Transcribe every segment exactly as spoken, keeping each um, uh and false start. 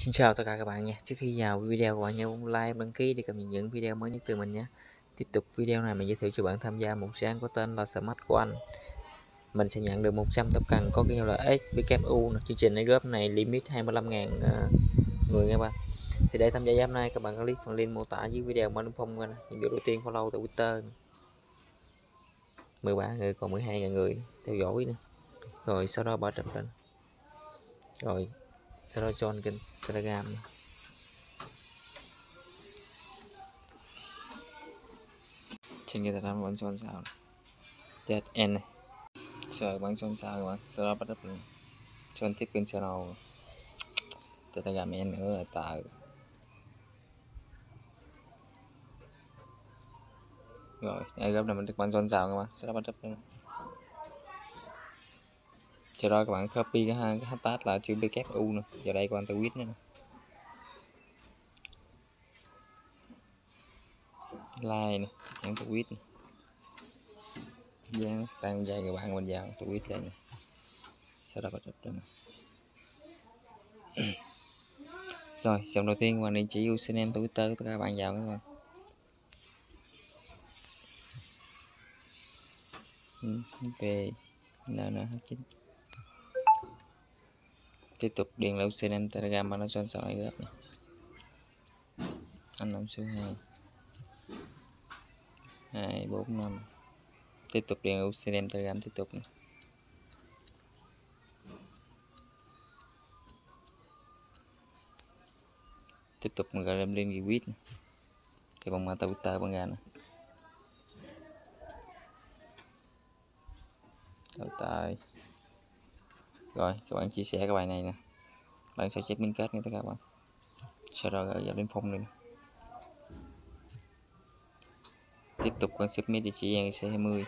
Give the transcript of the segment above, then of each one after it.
Xin chào tất cả các bạn nha. Trước khi vào video, các bạn nhớ bấm like, đăng ký để cập nhật những video mới nhất từ mình nhé. Tiếp tục video này mình giới thiệu cho bạn tham gia một dự án có tên là Smart của anh. Mình sẽ nhận được một trăm tập cần có cái hiệu là ét vê kép u. Chương trình này góp này limit hai mươi lăm nghìn uh, người các bạn. Thì để tham gia giám này các bạn click phần link mô tả dưới video mà đúng không nha. Nhiệm vụ đầu tiên follow tại Twitter. mười ba người còn mười hai nghìn người theo dõi nữa. Rồi sau đó ba trăm lên. Rồi sau đó join kênh Telegram này. Trên cái Telegram bạn chọn sao chat n này rồi bạn chọn sao các bạn sau đó bắt đầu chọn tiếp kênh channel Telegram n nữa là tạo rồi đây gấp là mình được bạn chọn sao các bạn sau đó bắt đầu sau đó các bạn copy cái hai cái hashtag là chữ vê kép u nữa giờ đây các bạn tweet nữa like này chẳng tweet này dán tăng dài các bạn mình vào tweet đây này sau đó bắt đầu rồi dòng đầu tiên các bạn định chỉ username Twitter tất cả các bạn vào các bạn về n h chín tiếp tục điền là username Telegram mà nó chọn sỏi này gấp này. Anh năm số hai hai bốn năm tiếp tục điền username Telegram tiếp tục này. Tiếp tục mình gọi lên link retweet này. Thì bằng mà Twitter bằng ra nè Twitter rồi các bạn chia sẻ cái bài này nè bạn sẽ check minh kết nha tất cả các bạn sau đó gửi vào đến phong này tiếp tục con submit địa chỉ en xê hai mươi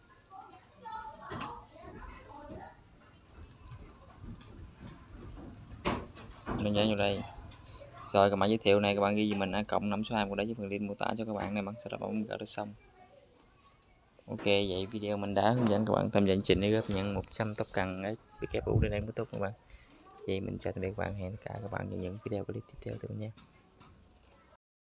mình nhấn vào đây rồi các bạn giới thiệu này các bạn ghi gì mình a cộng năm số hai của đấy với phần link mô tả cho các bạn này bạn sau đó bấm gỡ được xong. Ok vậy video mình đã hướng dẫn các bạn tham gia chương trình để góp nhận một trăm tóc cần ét vê kép u để em kết thúc các bạn. Vậy mình chào tạm biệt các bạn, hẹn tất cả các bạn trong những video clip tiếp theo từ nhé.